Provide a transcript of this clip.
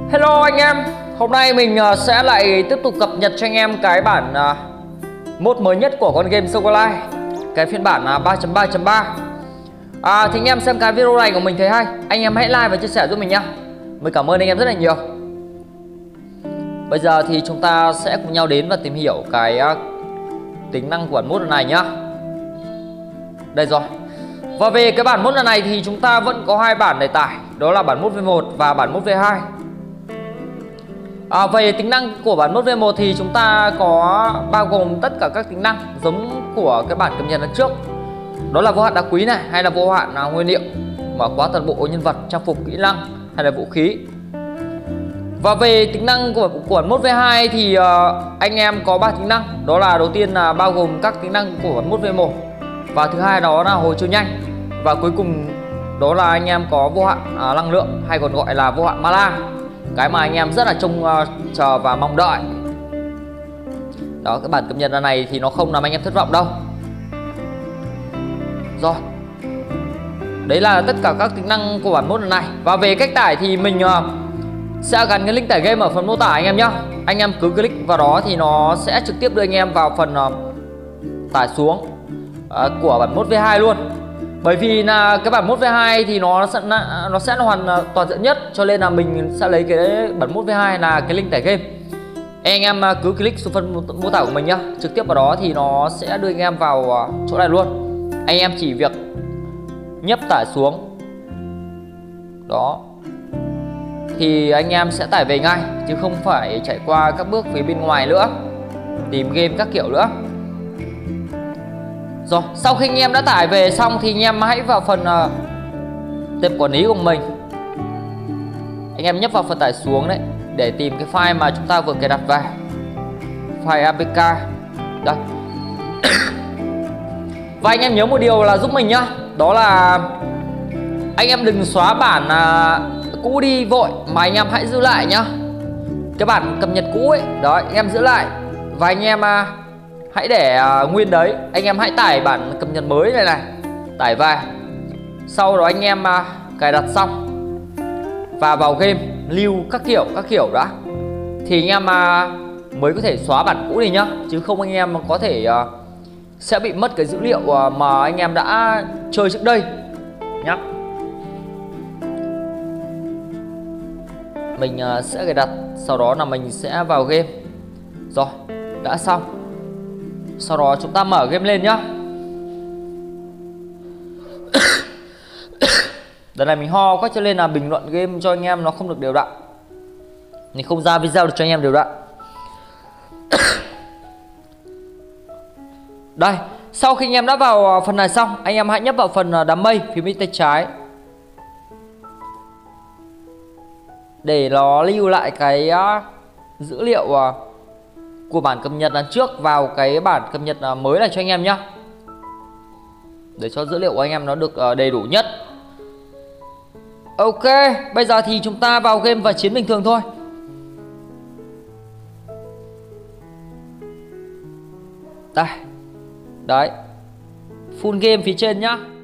Hello anh em, hôm nay mình sẽ lại tiếp tục cập nhật cho anh em cái bản mod mới nhất của con game Soccer Life, cái phiên bản 3.3.3. Thì anh em xem cái video này của mình thấy hay, anh em hãy like và chia sẻ giúp mình nhá. Mình cảm ơn anh em rất là nhiều. Bây giờ thì chúng ta sẽ cùng nhau đến và tìm hiểu cái tính năng của bản mod này nhá. Đây rồi. Và về cái bản mod lần này thì chúng ta vẫn có hai bản để tải, đó là bản mod V1 và bản mod V2. Về tính năng của bản mod V1 thì chúng ta có bao gồm tất cả các tính năng giống của cái bản cập nhật lần trước. Đó là vô hạn đá quý này, hay là vô hạn nguyên liệu, mở khóa toàn bộ nhân vật, trang phục, kỹ năng hay là vũ khí. Và về tính năng của bản mod V2 thì anh em có 3 tính năng. Đó là đầu tiên là bao gồm các tính năng của bản mod V1, và thứ hai đó là hồi chiếu nhanh, và cuối cùng đó là anh em có vô hạn năng lượng, hay còn gọi là vô hạn mana, cái mà anh em rất là trông chờ và mong đợi. Đó, cái bản cập nhật này thì nó không làm anh em thất vọng đâu. Rồi, đấy là tất cả các tính năng của bản mod này. Và về cách tải thì mình sẽ gắn cái link tải game ở phần mô tả anh em nhé. Anh em cứ click vào đó thì nó sẽ trực tiếp đưa anh em vào phần tải xuống của bản mod V2 luôn. Bởi vì là cái bản mod V2 thì nó sẽ là hoàn toàn diện nhất, cho nên là mình sẽ lấy cái bản mod V2 là cái link tải game. Anh em cứ click xuống phần mô tả của mình nhá, trực tiếp vào đó thì nó sẽ đưa anh em vào chỗ này luôn. Anh em chỉ việc nhấp tải xuống đó thì anh em sẽ tải về ngay, chứ không phải trải qua các bước phía bên ngoài nữa, tìm game các kiểu nữa. Rồi, sau khi anh em đã tải về xong thì anh em hãy vào phần tệp quản lý của mình. Anh em nhấp vào phần tải xuống đấy để tìm cái file mà chúng ta vừa cài đặt về, file APK đây. Và anh em nhớ một điều là giúp mình nhá, đó là anh em đừng xóa bản cũ đi vội, mà anh em hãy giữ lại nhá. Cái bản cập nhật cũ ấy, đó anh em giữ lại, và anh em hãy để nguyên đấy. Anh em hãy tải bản cập nhật mới này này, tải về. Sau đó anh em cài đặt xong và vào game lưu các kiểu đã, thì anh em mới có thể xóa bản cũ này nhá. Chứ không anh em có thể sẽ bị mất cái dữ liệu mà anh em đã chơi trước đây nhá. Mình sẽ cài đặt, sau đó là mình sẽ vào game. Rồi, đã xong. Sau đó chúng ta mở game lên nhá. Đợt này mình ho quá cho nên là bình luận game cho anh em nó không được đều đặn, mình không ra video được cho anh em đều đặn. Đây, sau khi anh em đã vào phần này xong, anh em hãy nhấp vào phần đám mây phía bên tay trái để nó lưu lại cái dữ liệu của bản cập nhật lần trước vào cái bản cập nhật mới này cho anh em nhé, để cho dữ liệu của anh em nó được đầy đủ nhất. Ok, bây giờ thì chúng ta vào game và chiến bình thường thôi. Đây, đấy, full game phía trên nhá.